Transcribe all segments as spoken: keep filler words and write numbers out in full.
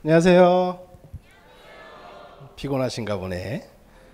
안녕하세요. 피곤하신가 보네.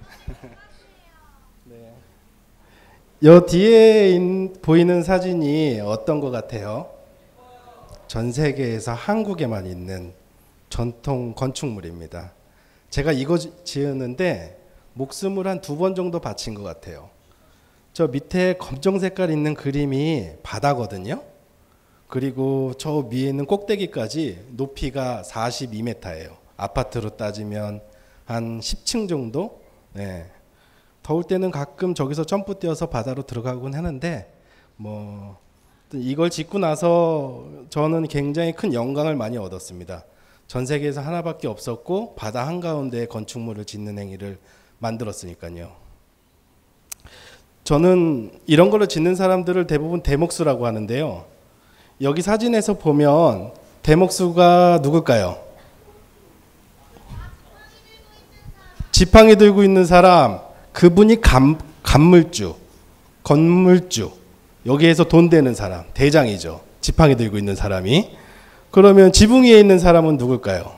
네. 요 뒤에 인, 보이는 사진이 어떤 것 같아요? 전 세계에서 한국에만 있는 전통 건축물입니다. 제가 이거 지었는데 목숨을 한 두 번 정도 바친 것 같아요. 저 밑에 검정 색깔 있는 그림이 바다거든요. 그리고 저 위에 있는 꼭대기까지 높이가 사십이 미터예요. 아파트로 따지면 한 십 층 정도? 네. 더울 때는 가끔 저기서 점프 뛰어서 바다로 들어가곤 하는데 뭐 이걸 짓고 나서 저는 굉장히 큰 영광을 많이 얻었습니다. 전 세계에서 하나밖에 없었고 바다 한가운데 건축물을 짓는 행위를 만들었으니까요. 저는 이런 걸로 짓는 사람들을 대부분 대목수라고 하는데요. 여기 사진에서 보면 대목수가 누굴까요? 지팡이 들고 있는 사람, 그분이 감, 감물주, 건물주, 여기에서 돈 되는 사람, 대장이죠. 지팡이 들고 있는 사람이. 그러면 지붕 위에 있는 사람은 누굴까요?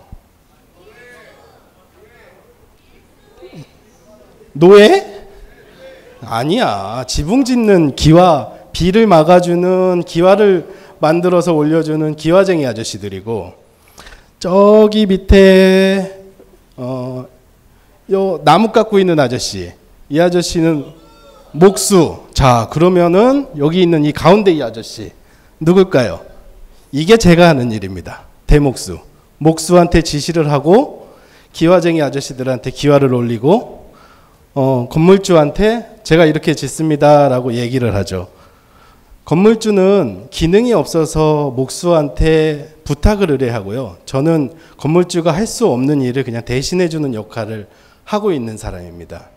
노예? 아니야. 지붕 짓는 기와, 비를 막아주는 기와를 만들어서 올려주는 기와쟁이 아저씨들이고, 저기 밑에 어, 요 나무 깎고 있는 아저씨, 이 아저씨는 목수. 자, 그러면은 여기 있는 이 가운데 이 아저씨 누굴까요? 이게 제가 하는 일입니다. 대목수. 목수한테 지시를 하고 기와쟁이 아저씨들한테 기와를 올리고 어, 건물주한테 제가 이렇게 짓습니다라고 얘기를 하죠. 건물주는 기능이 없어서 목수한테 부탁을 의뢰하고요. 저는 건물주가 할 수 없는 일을 그냥 대신해 주는 역할을 하고 있는 사람입니다.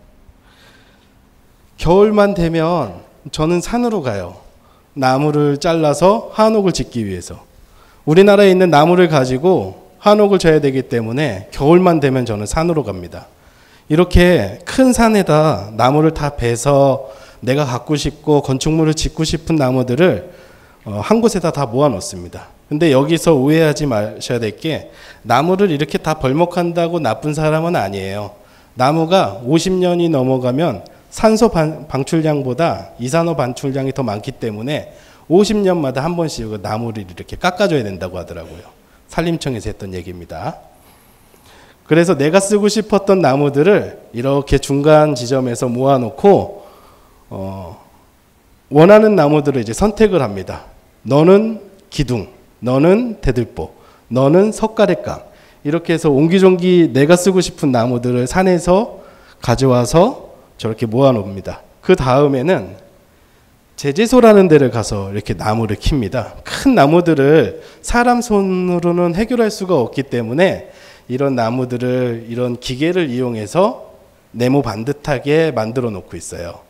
겨울만 되면 저는 산으로 가요. 나무를 잘라서 한옥을 짓기 위해서. 우리나라에 있는 나무를 가지고 한옥을 져야 되기 때문에 겨울만 되면 저는 산으로 갑니다. 이렇게 큰 산에다 나무를 다 베서 내가 갖고 싶고 건축물을 짓고 싶은 나무들을 한 곳에다 다 모아 놓습니다. 근데 여기서 오해하지 마셔야 될 게 나무를 이렇게 다 벌목한다고 나쁜 사람은 아니에요. 나무가 오십 년이 넘어가면 산소 방출량보다 이산화 방출량이 더 많기 때문에 오십 년마다 한 번씩 나무를 이렇게 깎아줘야 된다고 하더라고요. 산림청에서 했던 얘기입니다. 그래서 내가 쓰고 싶었던 나무들을 이렇게 중간 지점에서 모아놓고 어, 원하는 나무들을 이제 선택을 합니다. 너는 기둥, 너는 대들보, 너는 석가래깡. 이렇게 해서 옹기종기 내가 쓰고 싶은 나무들을 산에서 가져와서 저렇게 모아놓습니다. 그 다음에는 제재소라는 데를 가서 이렇게 나무를 킵니다. 큰 나무들을 사람 손으로는 해결할 수가 없기 때문에 이런 나무들을 이런 기계를 이용해서 네모 반듯하게 만들어 놓고 있어요.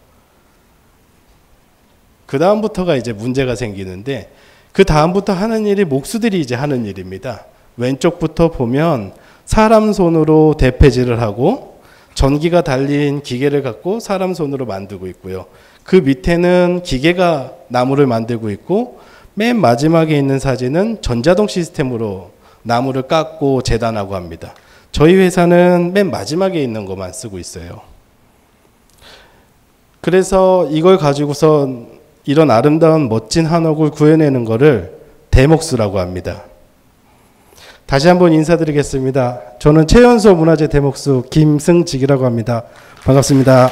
그 다음부터가 이제 문제가 생기는데 그 다음부터 하는 일이 목수들이 이제 하는 일입니다. 왼쪽부터 보면 사람 손으로 대패질을 하고 전기가 달린 기계를 갖고 사람 손으로 만들고 있고요. 그 밑에는 기계가 나무를 만들고 있고 맨 마지막에 있는 사진은 전자동 시스템으로 나무를 깎고 재단하고 합니다. 저희 회사는 맨 마지막에 있는 것만 쓰고 있어요. 그래서 이걸 가지고서 이런 아름다운 멋진 한옥을 구해내는 것을 대목수라고 합니다. 다시 한번 인사드리겠습니다. 저는 최연소 문화재 대목수 김승직이라고 합니다. 반갑습니다.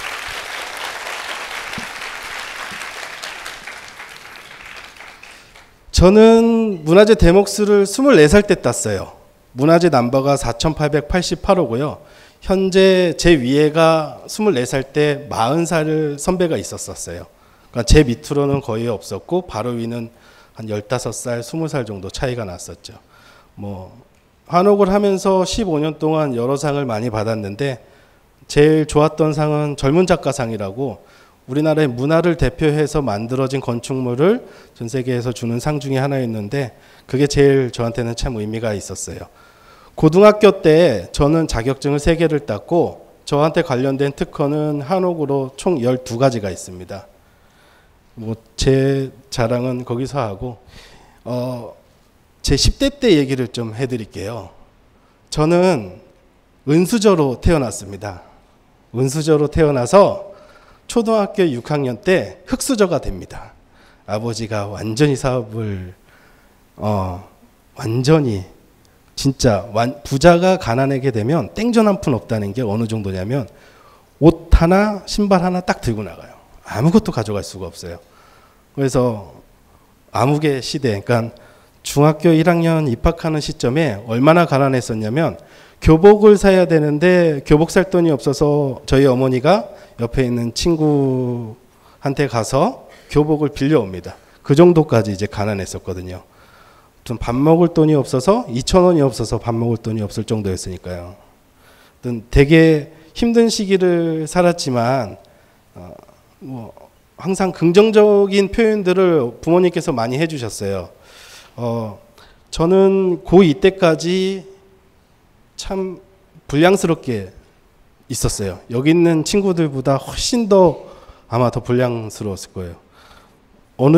저는 문화재 대목수를 스물네 살 때 땄어요. 문화재 넘버가 사천팔백팔십팔 호고요. 현재 제 위에가 스물네 살 때 마흔 살 선배가 있었어요. 그러니까 제 밑으로는 거의 없었고 바로 위는 한 열다섯 살, 스무 살 정도 차이가 났었죠. 뭐 한옥을 하면서 십오 년 동안 여러 상을 많이 받았는데 제일 좋았던 상은 젊은 작가상이라고 우리나라의 문화를 대표해서 만들어진 건축물을 전 세계에서 주는 상 중에 하나였는데 그게 제일 저한테는 참 의미가 있었어요. 고등학교 때 저는 자격증을 세 개를 땄고 저한테 관련된 특허는 한옥으로 총 열두 가지가 있습니다. 뭐 제 자랑은 거기서 하고 어, 제 십 대 때 얘기를 좀 해드릴게요. 저는 은수저로 태어났습니다. 은수저로 태어나서 초등학교 육 학년 때 흙수저가 됩니다. 아버지가 완전히 사업을 어, 완전히 진짜 완, 부자가 가난하게 되면 땡전 한 푼 없다는 게 어느 정도냐면 옷 하나 신발 하나 딱 들고 나가요. 아무것도 가져갈 수가 없어요. 그래서 암흑의 시대, 그러니까 중학교 일 학년 입학하는 시점에 얼마나 가난했었냐면 교복을 사야 되는데 교복 살 돈이 없어서 저희 어머니가 옆에 있는 친구한테 가서 교복을 빌려옵니다. 그 정도까지 이제 가난했었거든요. 좀 밥 먹을 돈이 없어서 이천 원이 없어서 밥 먹을 돈이 없을 정도였으니까요. 되게 힘든 시기를 살았지만 어, 뭐 항상 긍정적인 표현들을 부모님께서 많이 해주셨어요. 어, 저는 고이 때까지 참 불량스럽게 있었어요. 여기 있는 친구들보다 훨씬 더 아마 더 불량스러웠을 거예요. 어느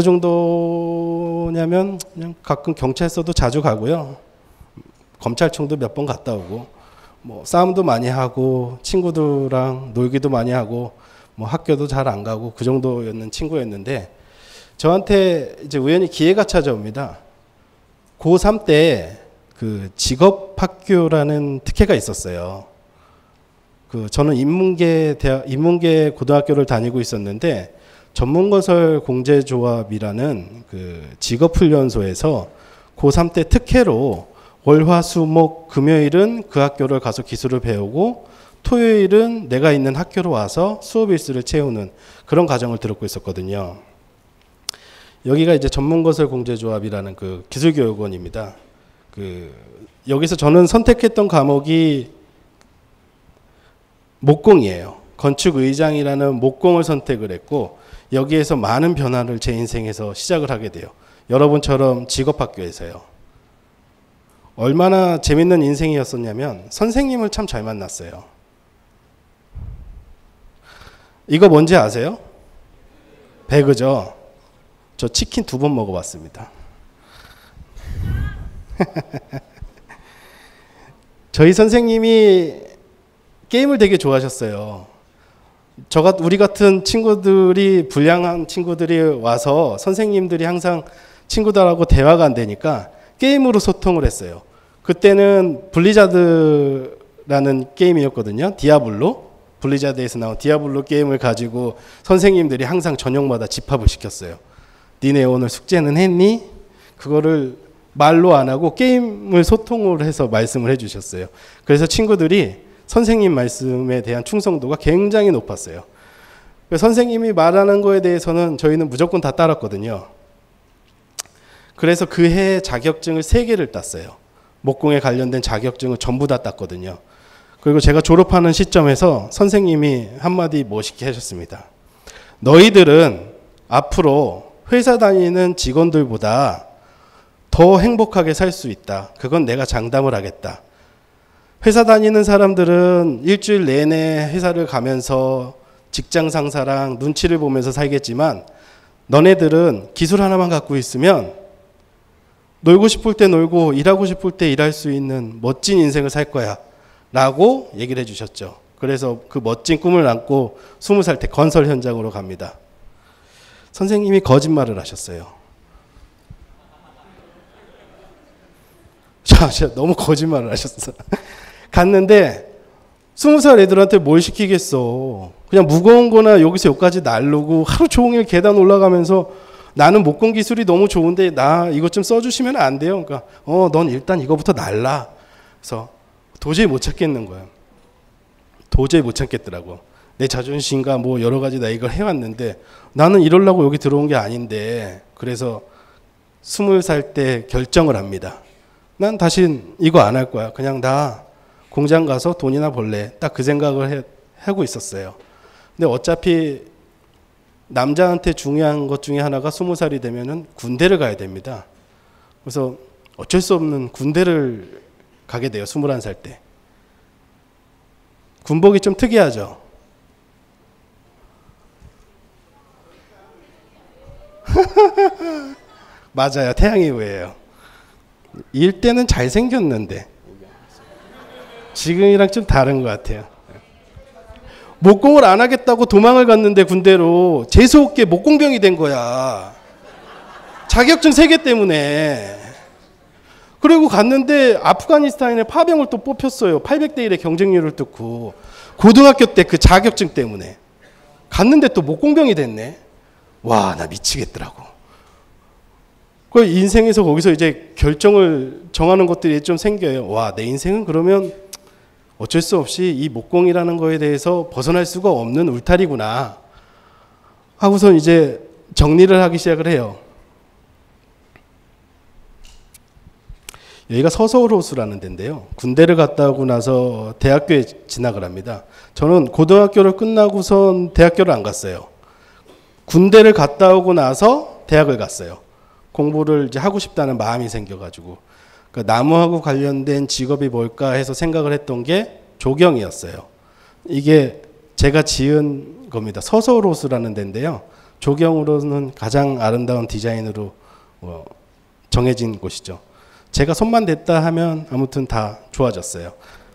정도냐면 그냥 가끔 경찰서도 자주 가고요. 검찰청도 몇 번 갔다 오고 뭐 싸움도 많이 하고 친구들랑 놀기도 많이 하고 뭐 학교도 잘 안 가고 그 정도였는 친구였는데 저한테 이제 우연히 기회가 찾아옵니다. 고삼 때 그 직업학교라는 특혜가 있었어요. 그 저는 인문계 대학 인문계 고등학교를 다니고 있었는데 전문건설 공제조합이라는 그 직업훈련소에서 고삼 때 특혜로 월화수목 금요일은 그 학교를 가서 기술을 배우고 토요일은 내가 있는 학교로 와서 수업 일수를 채우는 그런 과정을 들었고 있었거든요. 여기가 이제 전문건설 공제조합이라는 그 기술교육원입니다. 그 여기서 저는 선택했던 과목이 목공이에요. 건축의장이라는 목공을 선택을 했고 여기에서 많은 변화를 제 인생에서 시작을 하게 돼요. 여러분처럼 직업학교에서요. 얼마나 재밌는 인생이었었냐면 선생님을 참 잘 만났어요. 이거 뭔지 아세요? 배그죠? 저 치킨 두 번 먹어봤습니다. 저희 선생님이 게임을 되게 좋아하셨어요. 저 같, 우리 같은 친구들이 불량한 친구들이 와서 선생님들이 항상 친구들하고 대화가 안 되니까 게임으로 소통을 했어요. 그때는 블리자드라는 게임이었거든요. 디아블로. 블리자드에서 나온 디아블로 게임을 가지고 선생님들이 항상 저녁마다 집합을 시켰어요. 니네 오늘 숙제는 했니? 그거를 말로 안 하고 게임을 소통을 해서 말씀을 해주셨어요. 그래서 친구들이 선생님 말씀에 대한 충성도가 굉장히 높았어요. 선생님이 말하는 거에 대해서는 저희는 무조건 다 따랐거든요. 그래서 그 해 자격증을 세 개를 땄어요. 목공에 관련된 자격증을 전부 다 땄거든요. 그리고 제가 졸업하는 시점에서 선생님이 한마디 멋있게 하셨습니다. 너희들은 앞으로 회사 다니는 직원들보다 더 행복하게 살 수 있다. 그건 내가 장담을 하겠다. 회사 다니는 사람들은 일주일 내내 회사를 가면서 직장 상사랑 눈치를 보면서 살겠지만 너네들은 기술 하나만 갖고 있으면 놀고 싶을 때 놀고 일하고 싶을 때 일할 수 있는 멋진 인생을 살 거야 라고 얘기를 해주셨죠. 그래서 그 멋진 꿈을 안고 스무 살 때 건설 현장으로 갑니다. 선생님이 거짓말을 하셨어요. 자, 진짜 너무 거짓말을 하셨어. 갔는데 스무 살 애들한테 뭘 시키겠어. 그냥 무거운 거나 여기서 여기까지 나르고 하루 종일 계단 올라가면서 나는 목공 기술이 너무 좋은데 나 이것 좀 써주시면 안 돼요. 그러니까 어, 넌 일단 이거부터 날라. 그래서 도저히 못 찾겠는 거예요. 도저히 못 참겠더라고. 내 자존심과 뭐 여러 가지 나 이걸 해왔는데 나는 이러려고 여기 들어온 게 아닌데 그래서 스물 살 때 결정을 합니다. 난 다신 이거 안 할 거야. 그냥 나 공장 가서 돈이나 벌래. 딱 그 생각을 해, 하고 있었어요. 근데 어차피 남자한테 중요한 것 중에 하나가 스무 살이 되면은 군대를 가야 됩니다. 그래서 어쩔 수 없는 군대를 가게 돼요. 스물한 살 때. 군복이 좀 특이하죠. 맞아요. 태양의 후예요. 일 때는 잘생겼는데 지금이랑 좀 다른 것 같아요. 목공을 안 하겠다고 도망을 갔는데 군대로 재수없게 목공병이 된 거야. 자격증 세 개 때문에. 그리고 갔는데 아프가니스탄에 파병을 또 뽑혔어요. 팔백 대 일의 경쟁률을 뚫고. 고등학교 때 그 자격증 때문에. 갔는데 또 목공병이 됐네. 와, 나 미치겠더라고. 그 인생에서 거기서 이제 결정을 정하는 것들이 좀 생겨요. 와, 내 인생은 그러면 어쩔 수 없이 이 목공이라는 거에 대해서 벗어날 수가 없는 울타리구나 하고선 이제 정리를 하기 시작을 해요. 여기가 서서울호수라는 데인데요. 군대를 갔다 오고 나서 대학교에 진학을 합니다. 저는 고등학교를 끝나고선 대학교를 안 갔어요. 군대를 갔다 오고 나서 대학을 갔어요. 공부를 이제 하고 싶다는 마음이 생겨가지고. 그러니까 나무하고 관련된 직업이 뭘까 해서 생각을 했던 게 조경이었어요. 이게 제가 지은 겁니다. 서서울호수라는 데인데요. 조경으로는 가장 아름다운 디자인으로 정해진 곳이죠. 제가 손만 댔다 하면 아무튼 다 좋아졌어요.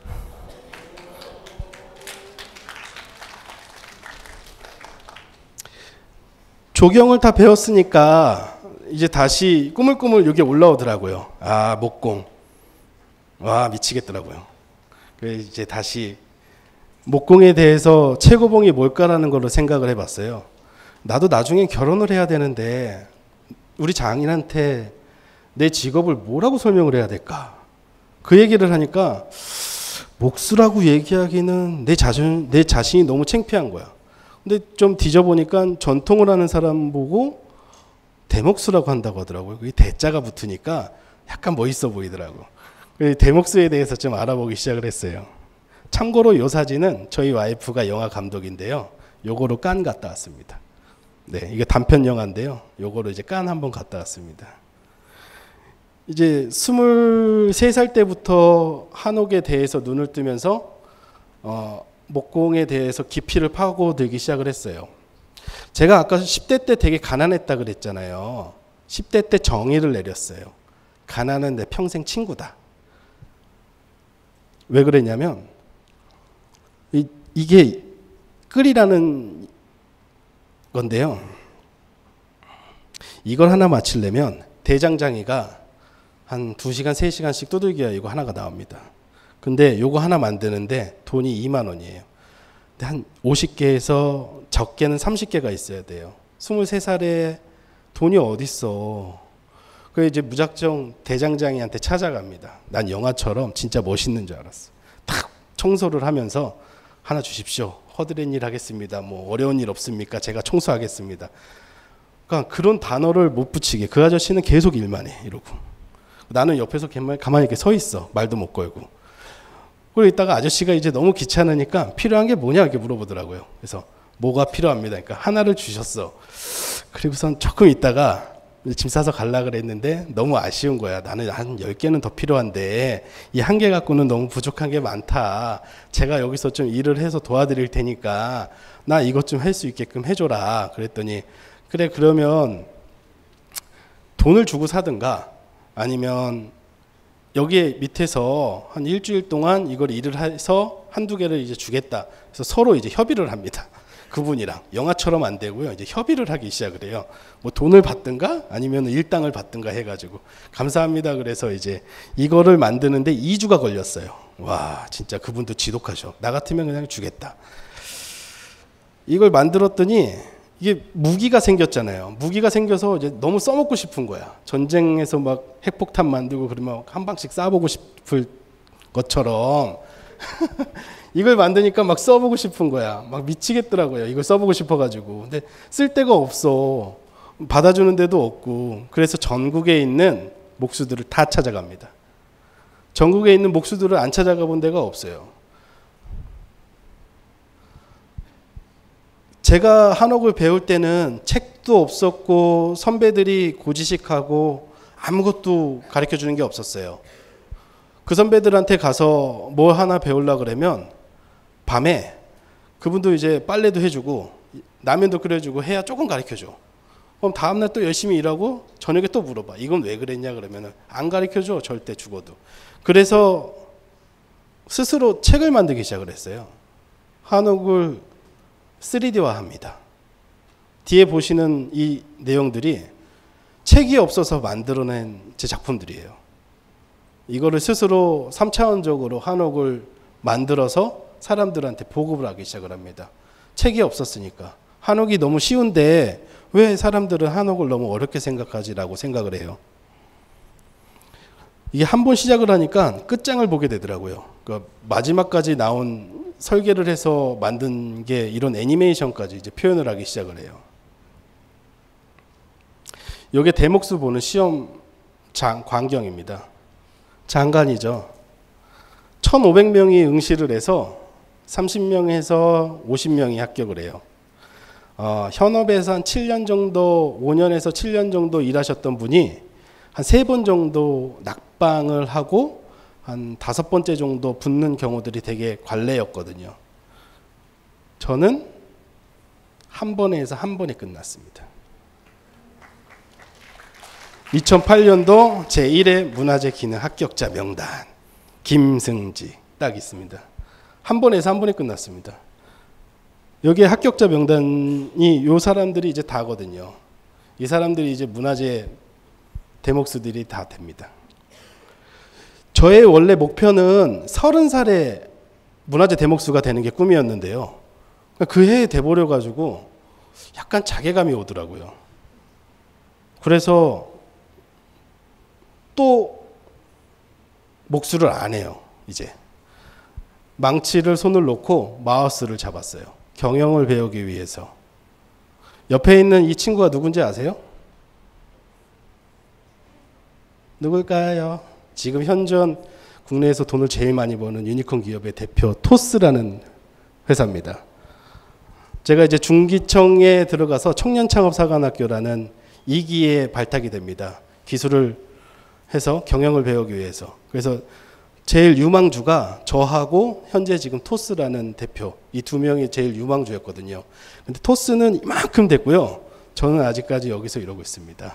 조경을 다 배웠으니까 이제 다시 꾸물꾸물 여기 올라오더라고요. 아, 목공. 와, 미치겠더라고요. 그래서 이제 다시 목공에 대해서 최고봉이 뭘까라는 걸로 생각을 해봤어요. 나도 나중에 결혼을 해야 되는데 우리 장인한테 내 직업을 뭐라고 설명을 해야 될까? 그 얘기를 하니까 목수라고 얘기하기는 내 자신, 내 자신이 너무 창피한 거야. 근데 좀 뒤져보니까 전통을 하는 사람 보고 대목수라고 한다고 하더라고요. 이 대자가 붙으니까 약간 멋있어 보이더라고. 대목수에 대해서 좀 알아보기 시작을 했어요. 참고로 이 사진은 저희 와이프가 영화 감독인데요. 요거로 칸 갔다 왔습니다. 네, 이게 단편 영화인데요. 요거로 이제 칸 한번 갔다 왔습니다. 이제 스물세 살 때부터 한옥에 대해서 눈을 뜨면서 어, 목공에 대해서 깊이를 파고들기 시작을 했어요. 제가 아까 십 대 때 되게 가난했다 그랬잖아요. 십 대 때 정의를 내렸어요. 가난은 내 평생 친구다. 왜 그랬냐면 이, 이게 끌이라는 건데요. 이걸 하나 맞추려면 대장장이가 한 두 시간, 세 시간씩 두들겨야 이거 하나가 나옵니다. 근데 요거 하나 만드는데 돈이 이만 원이에요. 근데 한 오십 개에서 적게는 삼십 개가 있어야 돼요. 스물세 살에 돈이 어딨어. 그래서 이제 무작정 대장장이한테 찾아갑니다. 난 영화처럼 진짜 멋있는 줄 알았어. 탁 청소를 하면서 하나 주십시오. 허드렛 일 하겠습니다. 뭐 어려운 일 없습니까? 제가 청소하겠습니다. 그러니까 그런 단어를 못 붙이게. 그 아저씨는 계속 일만 해. 이러고. 나는 옆에서 가만히 이렇게 서 있어. 말도 못 걸고. 그리고 있다가 아저씨가 이제 너무 귀찮으니까 필요한 게 뭐냐 이렇게 물어보더라고요. 그래서 뭐가 필요합니다. 그러니까 하나를 주셨어. 그리고선 조금 있다가 짐 싸서 가려고 그랬는데 너무 아쉬운 거야. 나는 한 열 개는 더 필요한데 이 한 개 갖고는 너무 부족한 게 많다. 제가 여기서 좀 일을 해서 도와드릴 테니까 나 이것 좀 할 수 있게끔 해줘라. 그랬더니 그래 그러면 돈을 주고 사든가 아니면 여기에 밑에서 한 일주일 동안 이걸 일을 해서 한두 개를 이제 주겠다. 그래서 서로 이제 협의를 합니다. 그분이랑. 영화처럼 안 되고요. 이제 협의를 하기 시작을 해요. 뭐 돈을 받든가 아니면 일당을 받든가 해가지고. 감사합니다. 그래서 이제 이거를 만드는데 이 주가 걸렸어요. 와, 진짜 그분도 지독하셔. 나 같으면 그냥 주겠다. 이걸 만들었더니 이게 무기가 생겼잖아요. 무기가 생겨서 이제 너무 써먹고 싶은 거야. 전쟁에서 막 핵폭탄 만들고 그러면 한 방씩 쏴보고 싶을 것처럼 이걸 만드니까 막 써보고 싶은 거야. 막 미치겠더라고요. 이걸 써보고 싶어가지고. 근데 쓸 데가 없어. 받아주는 데도 없고. 그래서 전국에 있는 목수들을 다 찾아갑니다. 전국에 있는 목수들을 안 찾아가 본 데가 없어요. 제가 한옥을 배울 때는 책도 없었고 선배들이 고지식하고 아무것도 가르쳐 주는 게 없었어요. 그 선배들한테 가서 뭐 하나 배우려고 그러면 밤에 그분도 이제 빨래도 해주고 라면도 끓여주고 해야 조금 가르쳐 줘. 그럼 다음날 또 열심히 일하고 저녁에 또 물어봐. 이건 왜 그랬냐 그러면 안 가르쳐 줘. 절대 죽어도. 그래서 스스로 책을 만들기 시작을 했어요. 한옥을 쓰리디화합니다. 뒤에 보시는 이 내용들이 책이 없어서 만들어낸 제 작품들이에요. 이거를 스스로 삼 차원적으로 한옥을 만들어서 사람들한테 보급을 하기 시작을 합니다. 책이 없었으니까. 한옥이 너무 쉬운데 왜 사람들은 한옥을 너무 어렵게 생각하지라고 생각을 해요. 이게 한 번 시작을 하니까 끝장을 보게 되더라고요. 그러니까 마지막까지 나온 설계를 해서 만든 게 이런 애니메이션까지 이제 표현을 하기 시작을 해요. 이게 대목수 보는 시험 장, 광경입니다. 장관이죠. 천오백 명이 응시를 해서 삼십 명에서 오십 명이 합격을 해요. 어, 현업에서 한 칠 년 정도, 오 년에서 칠 년 정도 일하셨던 분이 한 세 번 정도 낙방을 하고 한 다섯 번째 정도 붙는 경우들이 되게 관례였거든요. 저는 한 번에 해서 한 번에 끝났습니다. 이천팔 년도 제일 회 문화재 기능 합격자 명단 김승지 딱 있습니다. 한 번에 해서 한 번에 끝났습니다. 여기에 합격자 명단이 요 사람들이 이제 다거든요. 이 사람들이 이제 문화재 대목수들이 다 됩니다. 저의 원래 목표는 서른 살에 문화재 대목수가 되는 게 꿈이었는데요. 그 해에 돼버려 가지고 약간 자괴감이 오더라고요. 그래서 또 목수를 안 해요. 이제 망치를 손을 놓고 마우스를 잡았어요. 경영을 배우기 위해서. 옆에 있는 이 친구가 누군지 아세요? 누굴까요? 지금 현존 국내에서 돈을 제일 많이 버는 유니콘 기업의 대표 토스라는 회사입니다. 제가 이제 중기청에 들어가서 청년창업사관학교라는 이 기에 발탁이 됩니다. 기술을 해서 경영을 배우기 위해서. 그래서 제일 유망주가 저하고 현재 지금 토스라는 대표, 이 두 명이 제일 유망주였거든요. 근데 토스는 이만큼 됐고요. 저는 아직까지 여기서 이러고 있습니다.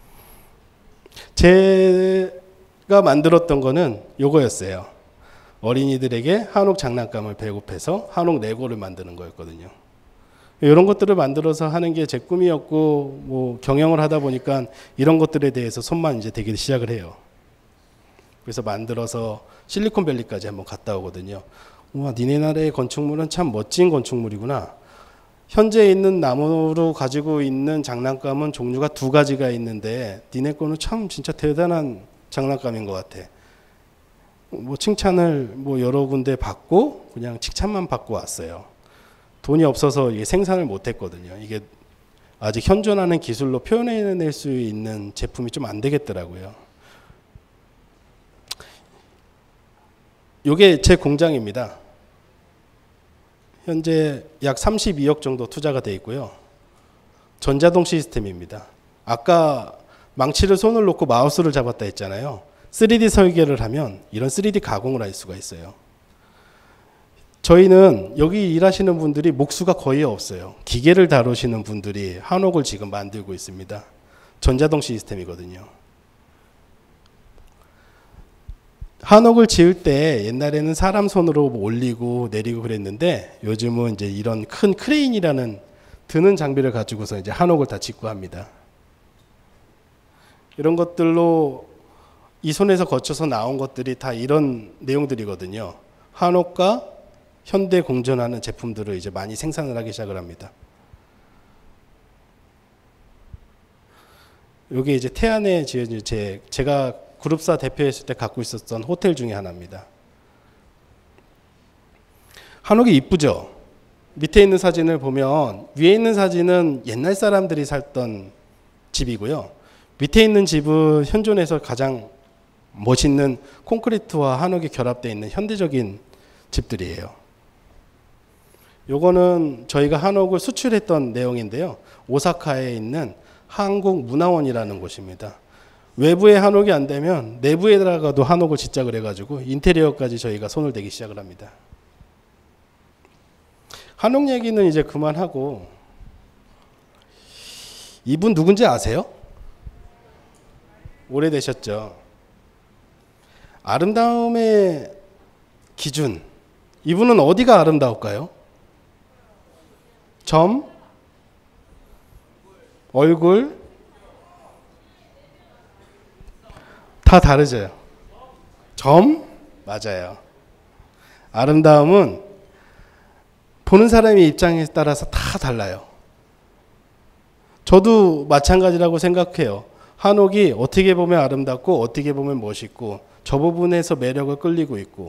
제가 만들었던 거는 요거였어요. 어린이들에게 한옥 장난감을 배급해서 한옥 레고를 만드는 거였거든요. 이런 것들을 만들어서 하는 게 제 꿈이었고, 뭐 경영을 하다 보니까 이런 것들에 대해서 손만 이제 대기 시작을 해요. 그래서 만들어서 실리콘밸리까지 한번 갔다 오거든요. 와, 니네 나라의 건축물은 참 멋진 건축물이구나. 현재 있는 나무로 가지고 있는 장난감은 종류가 두 가지가 있는데 니네 거는 참 진짜 대단한 장난감인 것 같아. 뭐 칭찬을 뭐 여러 군데 받고 그냥 칭찬만 받고 왔어요. 돈이 없어서 이게 생산을 못 했거든요. 이게 아직 현존하는 기술로 표현해낼 수 있는 제품이 좀 안 되겠더라고요. 이게 제 공장입니다. 현재 약 삼십이억 정도 투자가 돼 있고요. 전자동 시스템입니다. 아까 망치를 손을 놓고 마우스를 잡았다 했잖아요. 쓰리디 설계를 하면 이런 쓰리디 가공을 할 수가 있어요. 저희는 여기 일하시는 분들이 목수가 거의 없어요. 기계를 다루시는 분들이 한옥을 지금 만들고 있습니다. 전자동 시스템이거든요. 한옥을 지을 때 옛날에는 사람 손으로 올리고 내리고 그랬는데 요즘은 이제 이런 큰 크레인이라는 드는 장비를 가지고서 이제 한옥을 다 짓고 합니다. 이런 것들로 이 손에서 거쳐서 나온 것들이 다 이런 내용들이거든요. 한옥과 현대 공존하는 제품들을 이제 많이 생산을 하기 시작을 합니다. 여기 이제 태안에 지어진 제, 제가 그룹사 대표했을 때 갖고 있었던 호텔 중에 하나입니다. 한옥이 이쁘죠? 밑에 있는 사진을 보면 위에 있는 사진은 옛날 사람들이 살던 집이고요. 밑에 있는 집은 현존에서 가장 멋있는 콘크리트와 한옥이 결합되어 있는 현대적인 집들이에요. 요거는 저희가 한옥을 수출했던 내용인데요. 오사카에 있는 한국문화원이라는 곳입니다. 외부에 한옥이 안 되면 내부에다가도 한옥을 짓자 그래가지고 인테리어까지 저희가 손을 대기 시작을 합니다. 한옥 얘기는 이제 그만하고 이분 누군지 아세요? 오래되셨죠? 아름다움의 기준. 이분은 어디가 아름다울까요? 점, 얼굴, 다 다르죠. 점, 맞아요. 아름다움은 보는 사람의 입장에 따라서 다 달라요. 저도 마찬가지라고 생각해요. 한옥이 어떻게 보면 아름답고 어떻게 보면 멋있고 저 부분에서 매력을 끌리고 있고,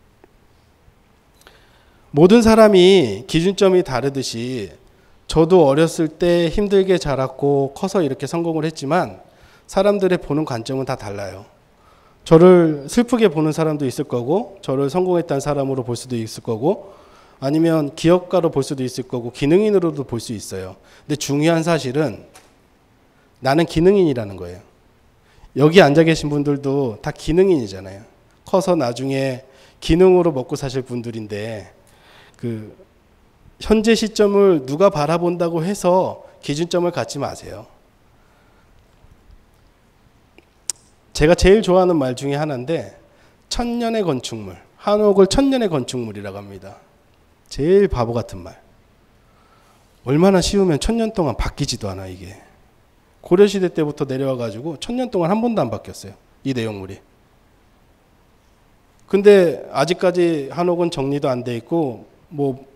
모든 사람이 기준점이 다르듯이 저도 어렸을 때 힘들게 자랐고 커서 이렇게 성공을 했지만 사람들의 보는 관점은 다 달라요. 저를 슬프게 보는 사람도 있을 거고, 저를 성공했다는 사람으로 볼 수도 있을 거고, 아니면 기업가로 볼 수도 있을 거고, 기능인으로도 볼 수 있어요. 근데 중요한 사실은 나는 기능인이라는 거예요. 여기 앉아 계신 분들도 다 기능인이잖아요. 커서 나중에 기능으로 먹고 사실 분들인데, 그 현재 시점을 누가 바라본다고 해서 기준점을 갖지 마세요. 제가 제일 좋아하는 말 중에 하나인데, 천년의 건축물, 한옥을 천년의 건축물이라고 합니다. 제일 바보 같은 말. 얼마나 쉬우면 천년 동안 바뀌지도 않아. 이게 고려시대 때부터 내려와 가지고 천년 동안 한 번도 안 바뀌었어요, 이 내용물이. 근데 아직까지 한옥은 정리도 안 돼 있고 뭐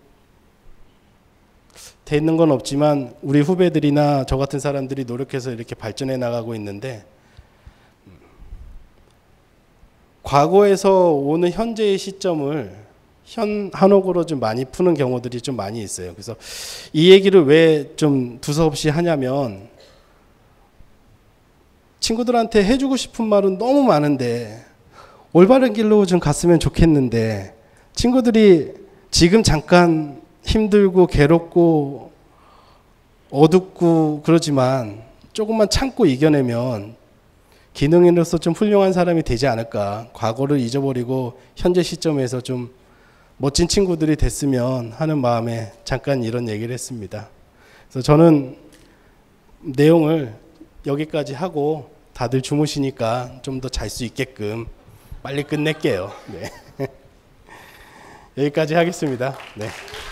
돼 있는 건 없지만 우리 후배들이나 저 같은 사람들이 노력해서 이렇게 발전해 나가고 있는데, 과거에서 오는 현재의 시점을 현 한옥으로 좀 많이 푸는 경우들이 좀 많이 있어요. 그래서 이 얘기를 왜 좀 두서없이 하냐면, 친구들한테 해주고 싶은 말은 너무 많은데 올바른 길로 좀 갔으면 좋겠는데, 친구들이 지금 잠깐 힘들고 괴롭고 어둡고 그러지만 조금만 참고 이겨내면 기능인으로서 좀 훌륭한 사람이 되지 않을까, 과거를 잊어버리고 현재 시점에서 좀 멋진 친구들이 됐으면 하는 마음에 잠깐 이런 얘기를 했습니다. 그래서 저는 내용을 여기까지 하고 다들 주무시니까 좀 더 잘 수 있게끔 빨리 끝낼게요. 네. 여기까지 하겠습니다. 네.